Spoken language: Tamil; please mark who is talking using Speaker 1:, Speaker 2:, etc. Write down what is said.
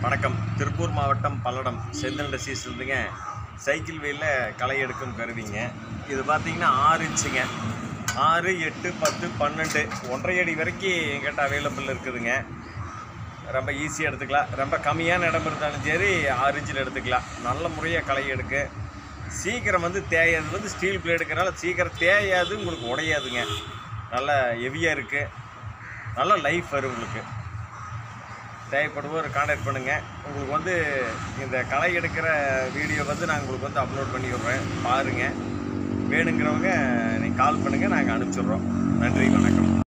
Speaker 1: வணக்கம். திருப்பூர் மாவட்டம் பல்லடம் செந்தில் டெசிஸ்லேருந்துங்க. சைக்கிள் வீலில் களை எடுக்கும் கருவிங்க. இது பார்த்தீங்கன்னா 6 இன்ச்சுங்க. 6, 8, 10, 12 1.5 அடி வரைக்கும் எங்கிட்ட அவைலபிள் இருக்குதுங்க. ரொம்ப ஈஸியாக எடுத்துக்கலாம். ரொம்ப கம்மியான இடம் இருந்தாலும் சரி 6 இன்ச்சில் எடுத்துக்கலாம். நல்ல முறையாக களை எடுக்க சீக்கிரம் தேயாது. ஸ்டீல் பிளேடுக்கிறனால சீக்கிரம் தேயாது, உங்களுக்கு உடையாதுங்க. நல்லா ஹெவியாக இருக்குது. நல்ல லைஃப் வரும். உங்களுக்கு தேவைப்படுவோர் கான்டாக்ட் பண்ணுங்கள். உங்களுக்கு இந்த களை எடுக்கிற வீடியோ நான் உங்களுக்கு அப்லோட் பண்ணி விட்றேன், பாருங்கள். வேணுங்கிறவங்க நீங்கள் கால் பண்ணுங்கள், நாங்கள் அனுப்பிச்சிடுறோம். நன்றி, வணக்கம்.